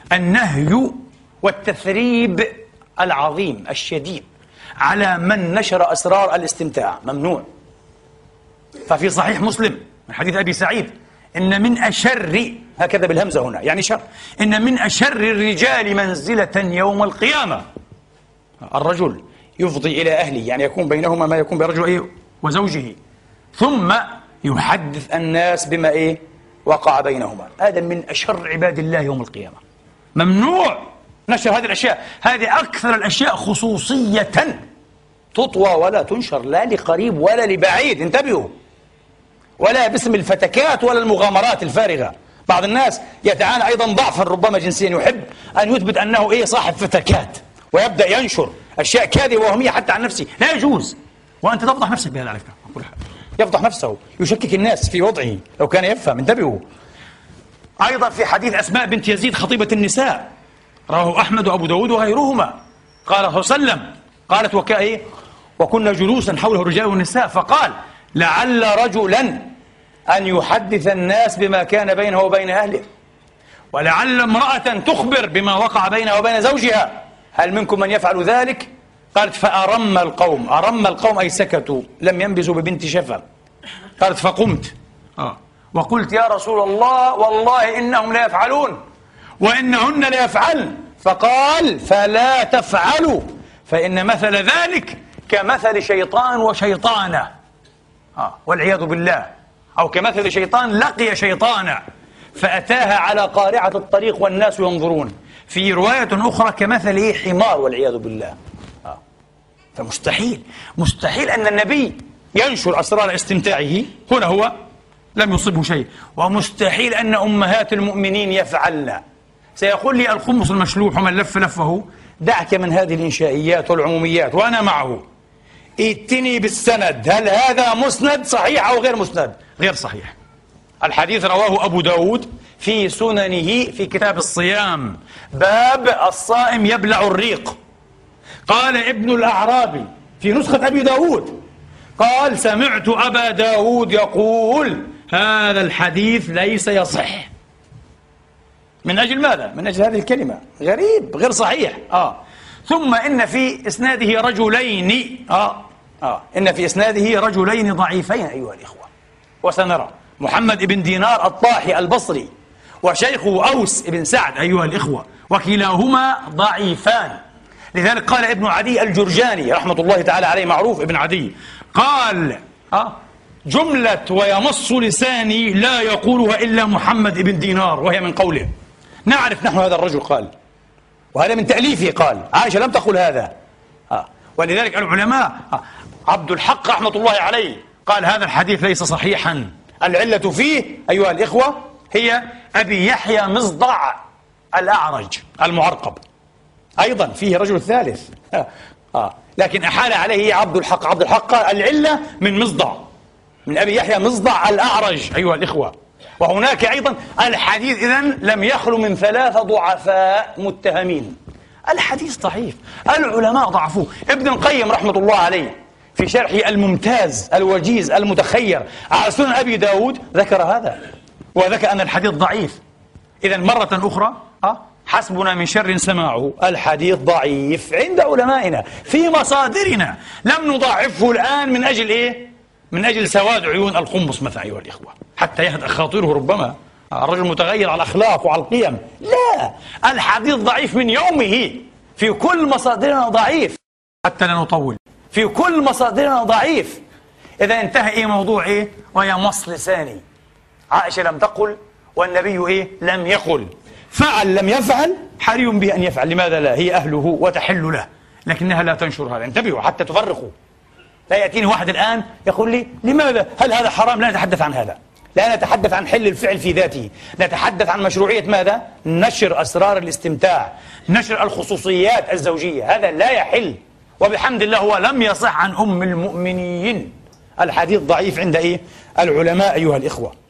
النهي والتثريب العظيم الشديد على من نشر أسرار الاستمتاع ممنوع. ففي صحيح مسلم من حديث أبي سعيد إن من أشر، هكذا بالهمزة هنا يعني شر، إن من أشر الرجال منزلة يوم القيامة الرجل يفضي إلى أهله، يعني يكون بينهما ما يكون بين رجل وزوجه، ثم يحدث الناس بما وقع بينهما. هذا من أشر عباد الله يوم القيامة. ممنوع نشر هذه الأشياء. هذه أكثر الأشياء خصوصية تطوى ولا تنشر، لا لقريب ولا لبعيد، انتبهوا، ولا باسم الفتكات ولا المغامرات الفارغة. بعض الناس يتعانى أيضا ضعفا ربما جنسيا، يحب أن يثبت أنه صاحب فتكات ويبدأ ينشر أشياء كاذبة وهمية حتى عن نفسه. لا يجوز، وأنت تفضح نفسك بهذا على فكرة. يفضح نفسه، يشكك الناس في وضعه لو كان يفهم، انتبهوا. أيضا في حديث أسماء بنت يزيد خطيبة النساء رواه أحمد وأبو داود وغيرهما، قال صلى الله عليه وسلم، قالت وكنا جلوسا حوله الرجال والنساء، فقال لعل رجلا أن يحدث الناس بما كان بينه وبين أهله، ولعل امرأة تخبر بما وقع بينها وبين زوجها، هل منكم من يفعل ذلك؟ قالت فأرم القوم، أرم القوم أي سكتوا، لم ينبذوا ببنت شفا. قالت فقمت وقلت يا رسول الله والله إنهم لا يفعلون وإنهن لا يفعلن. فقال فلا تفعلوا فإن مثل ذلك كمثل شيطان وشيطانة، والعياذ بالله، أو كمثل شيطان لقي شيطانا فأتاها على قارعة الطريق والناس ينظرون. في رواية أخرى كمثل حمار والعياذ بالله. مستحيل أن النبي ينشر أسرار استمتاعه، هنا هو لم يصبه شيء، ومستحيل أن أمهات المؤمنين يفعلن. سيقول لي الخمس المشلوح ومن لف لفه، دعك من هذه الإنشائيات والعموميات وأنا معه، ائتني بالسند، هل هذا مسند صحيح أو غير مسند؟ غير صحيح. الحديث رواه أبو داود في سننه في كتاب الصيام، باب الصائم يبلع الريق. قال ابن الأعرابي في نسخة أبي داود، قال سمعت أبا داود يقول هذا الحديث ليس يصح. من أجل ماذا؟ من أجل هذه الكلمة، غريب غير صحيح. ثم إن في إسناده رجلين إن في إسناده رجلين ضعيفين أيها الإخوة، وسنرى محمد بن دينار الطاحي البصري وشيخه أوس بن سعد أيها الإخوة، وكلاهما ضعيفان. لذلك قال ابن عدي الجرجاني رحمة الله تعالى عليه، معروف ابن عدي، قال جملة ويمص لساني لا يقولها إلا محمد بن دينار، وهي من قوله. نعرف نحن هذا الرجل قال، وهذا من تأليفه قال، عائشة لم تقل هذا. ولذلك العلماء عبد الحق رحمة الله عليه قال هذا الحديث ليس صحيحا. العلة فيه أيها الإخوة هي أبي يحيى مصدع الأعرج المعرقب، أيضا فيه رجل ثالث لكن أحال عليه عبد الحق قال العلة من مصدع، من أبي يحيى مصدع الأعرج أيها الإخوة. وهناك أيضا الحديث إذن لم يخلو من 3 ضعفاء متهمين. الحديث ضعيف، العلماء ضعفوه. ابن القيم رحمة الله عليه في شرحه الممتاز الوجيز المتخير على سنن أبي داود ذكر هذا، وذكر أن الحديث ضعيف. إذن مرة أخرى حسبنا من شر سماعه، الحديث ضعيف عند علمائنا في مصادرنا، لم نضعفه الآن من أجل من أجل سواد عيون القمص مثلا أيها الإخوة، حتى يهدأ خاطره، ربما الرجل متغير على الأخلاق وعلى القيم. لا، الحديث ضعيف من يومه، في كل مصادرنا ضعيف، حتى لا نطول، في كل مصادرنا ضعيف. إذا انتهى موضوع ويمص لساني، عائشة لم تقل والنبي لم يقل، فعل لم يفعل حري به أن يفعل، لماذا لا؟ هي أهله وتحل له، لكنها لا تنشر هذا. انتبهوا حتى تفرقوا. لا يأتيني واحد الآن يقول لي لماذا؟ هل هذا حرام؟ لا نتحدث عن هذا، لا نتحدث عن حل الفعل في ذاته، نتحدث عن مشروعية ماذا؟ نشر أسرار الاستمتاع، نشر الخصوصيات الزوجية، هذا لا يحل، وبحمد الله هو لم يصح عن أم المؤمنين. الحديث ضعيف عند العلماء أيها الإخوة.